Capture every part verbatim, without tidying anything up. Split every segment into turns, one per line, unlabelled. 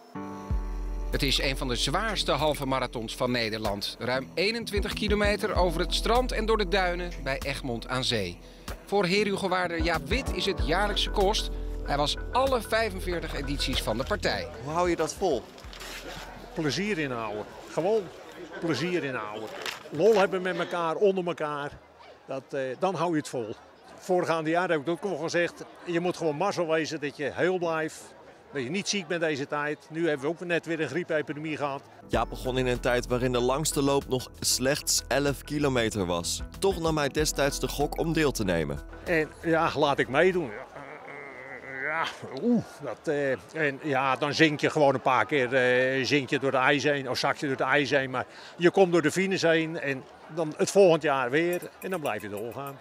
Het is een van de zwaarste halve marathons van Nederland. Ruim eenentwintig kilometer over het strand en door de duinen bij Egmond aan Zee. Voor heerhugowaarder Jaap Wit is het jaarlijkse kost. Hij was alle vijfenveertig edities van de partij.
Hoe hou je dat vol?
Plezier inhouden. Gewoon plezier inhouden. Lol hebben met elkaar, onder elkaar. Dat, eh, dan hou je het vol. Voorgaande jaar heb ik ook al gezegd, je moet gewoon mazzel wezen dat je heel blijft. Dat je niet ziek bent deze tijd. Nu hebben we ook net weer een griepepidemie gehad.
Jaap begon in een tijd waarin de langste loop nog slechts elf kilometer was. Toch nam hij destijds de gok om deel te nemen.
En ja, laat ik meedoen. Ja, oeh, dat, uh, en ja, dan zink je gewoon een paar keer uh, zink je door de ijs heen, of zak je door de ijs heen. Maar je komt door de finish heen en dan het volgend jaar weer en dan blijf je doorgaan.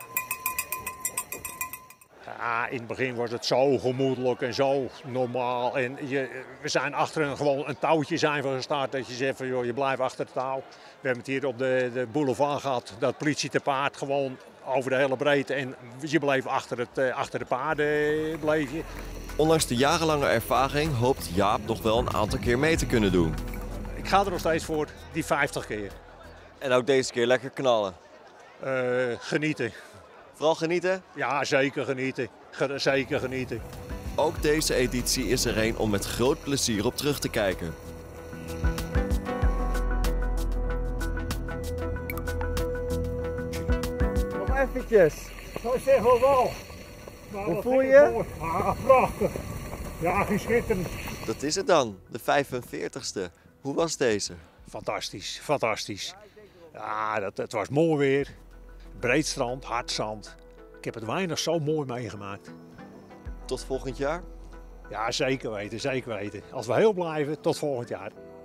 Ja, in het begin was het zo gemoedelijk en zo normaal. En je, we zijn achter een, gewoon een touwtje zijn van gestart dat je zegt van joh, je blijft achter het touw. We hebben het hier op de, de boulevard gehad, dat politie te paard gewoon over de hele breedte en je bleef achter, het, achter de paarden. Bleef je.
Ondanks de jarenlange ervaring hoopt Jaap nog wel een aantal keer mee te kunnen doen.
Ik ga er nog steeds voor, die vijftig keer.
En ook deze keer lekker knallen.
Uh, genieten.
Vooral genieten?
Ja, zeker genieten. Ge- zeker genieten.
Ook deze editie is er een om met groot plezier op terug te kijken.
Nog eventjes.
Dat zeg wel wel. Maar
hoe voel je?
Ah, prachtig. Ja, geschitterend.
Dat is het dan, de vijfenveertigste. Hoe was deze?
Fantastisch, fantastisch. Ja, dat, het was mooi weer. Breed strand, hard zand. Ik heb het weinig zo mooi meegemaakt.
Tot volgend jaar?
Ja, zeker weten, zeker weten. Als we heel blijven, tot volgend jaar.